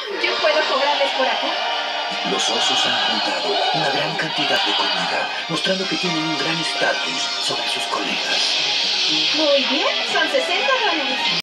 Yo puedo cobrarles por acá. Los osos han juntado una gran cantidad de comida, mostrando que tienen un gran estatus sobre sus colegas. Muy bien, son $60.